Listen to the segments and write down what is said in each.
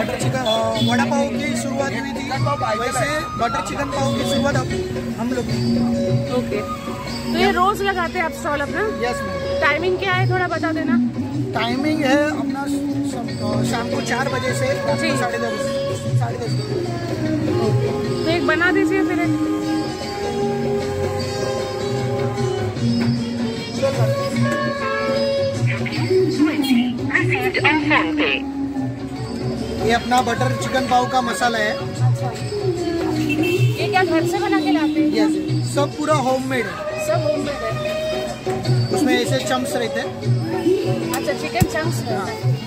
Butter chicken vada pav की शुरुआत हुई थी, वैसे बटर चिकन पाव की शुरुआत हम लोग की। ओके, तो ये रोज लगाते हैं आप स्टॉल अपना? Yes ma'am. टाइमिंग क्या है थोड़ा बता देना। टाइमिंग है अपना शाम को 4 बजे से 10:30 तो एक बना दीजिए फिर एक। ये अपना बटर चिकन पाव का मसाला है। ये क्या घर से बना के लाते हैं? यस, सब पूरा होममेड है। सब होममेड है। उसमें ऐसे चम्स रहते हैं। अच्छा, चिकन चंक्स है।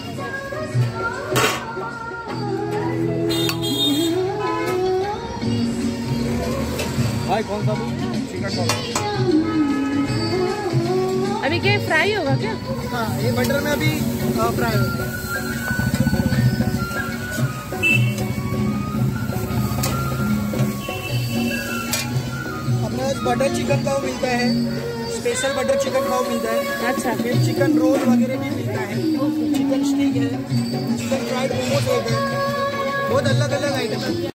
भाई कौन सा चिकन पाव? अभी क्या फ्राई होगा क्या? हाँ, ये बटर में अभी फ्राई होगा। अपने पास बटर चिकन पाव मिलता है, स्पेशल बटर चिकन पाव मिलता है। अच्छा, फिर चिकन रोल वगैरह भी मिलता है, चिकन स्टिक है, चिकन फ्राइड मोमोज होते हैं, बहुत अलग अलग आइटम है।